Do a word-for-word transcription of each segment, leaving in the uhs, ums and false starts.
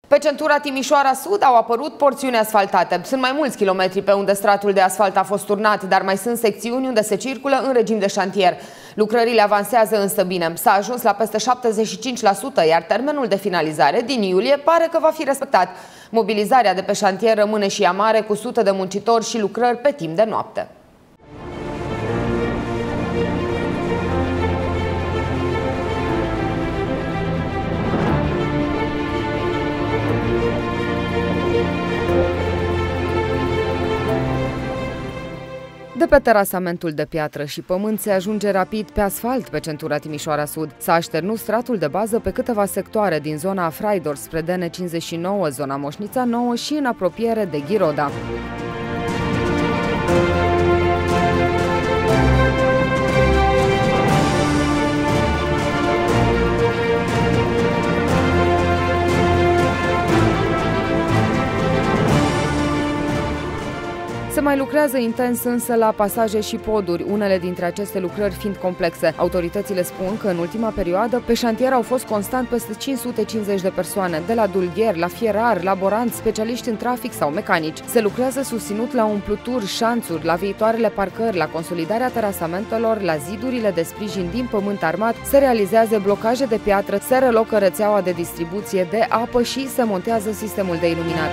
Pe centura Timișoara Sud au apărut porțiuni asfaltate. Sunt mai mulți kilometri pe unde stratul de asfalt a fost turnat, dar mai sunt secțiuni unde se circulă în regim de șantier. Lucrările avansează însă bine. S-a ajuns la peste șaptezeci și cinci la sută, iar termenul de finalizare din iulie pare că va fi respectat. Mobilizarea de pe șantier rămâne și ea mare, cu sute de muncitori și lucrări pe timp de noapte. De pe terasamentul de piatră și pământ se ajunge rapid pe asfalt pe centura Timișoara Sud. S-a așternut stratul de bază pe câteva sectoare din zona Afraidor spre D N cincizeci și nouă, zona Moșnița Nouă și în apropiere de Ghiroda. Se mai lucrează intens însă la pasaje și poduri, unele dintre aceste lucrări fiind complexe. Autoritățile spun că în ultima perioadă pe șantier au fost constant peste cinci sute cincizeci de persoane, de la dulgheri, la fierari, laboranți, specialiști în trafic sau mecanici. Se lucrează susținut la umpluturi, șanțuri, la viitoarele parcări, la consolidarea terasamentelor, la zidurile de sprijin din pământ armat, se realizează blocaje de piatră, se relocă rețeaua de distribuție de apă și se montează sistemul de iluminat.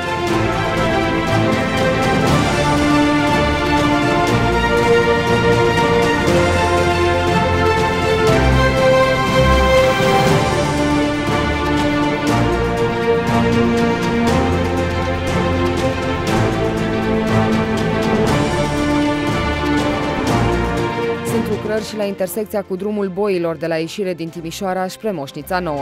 Sunt lucrări și la intersecția cu drumul Boilor de la ieșire din Timișoara spre Moșnița Nouă.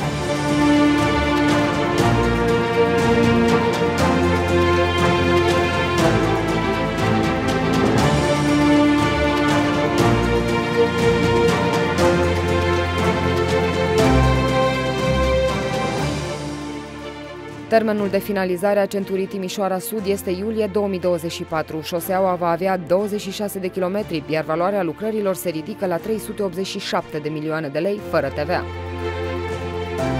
Termenul de finalizare a centurii Timișoara Sud este iulie două mii douăzeci și patru. Șoseaua va avea douăzeci și șase de kilometri, iar valoarea lucrărilor se ridică la trei sute optzeci și șapte de milioane de lei, fără T V A.